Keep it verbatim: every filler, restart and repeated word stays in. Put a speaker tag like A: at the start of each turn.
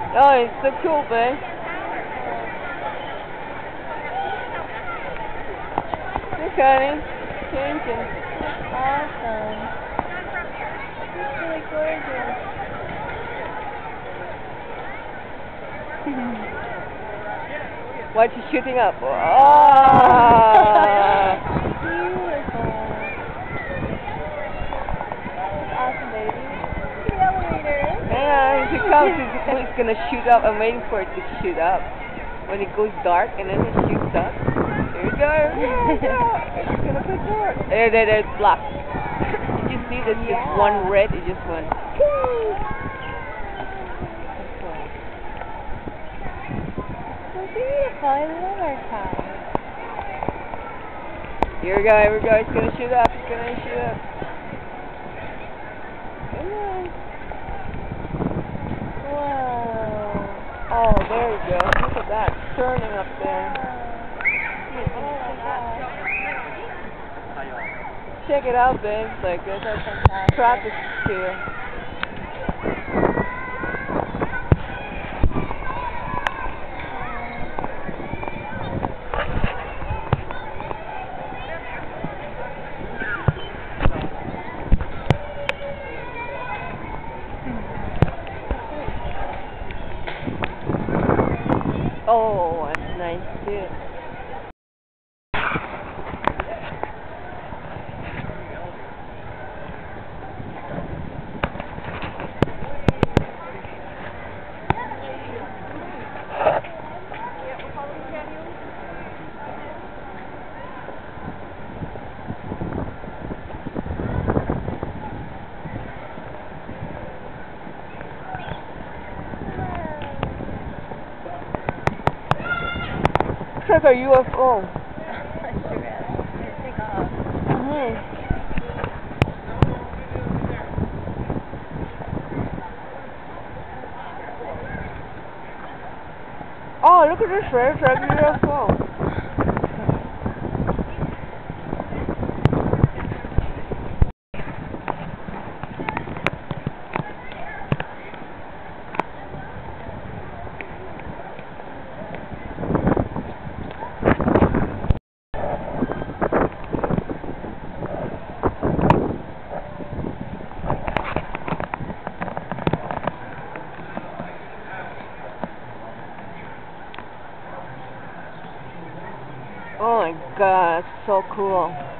A: Oh, it's so cool, babe. Look, honey. Changing.
B: Awesome. It's really gorgeous.
A: Watch you shooting up. Oh!
B: Beautiful. That's awesome, baby. The elevator.
A: Yeah, if it comes, it's, it's gonna shoot up. I'm waiting for it to shoot up. When it goes dark and then it shoots up. Here we go. It's gonna go dark. There, there, there, it's black. Did you see this?
B: Yeah.
A: Just one red, it just went.
B: So beautiful. I love our tower.
A: Here we go, here we go. It's gonna shoot up. It's gonna shoot up. Come on.
B: Whoa.
A: Oh, there we go. Look at that. It's turning up there. Check it out, babe. It's like this.
B: So fantastic.
A: Traffic here. Oh, that's nice too. It's like a U F O.
B: Sure is. Let's take off.
A: Mm-hmm. Oh, look at this, right? It's like a U F O. Oh my god, it's so cool.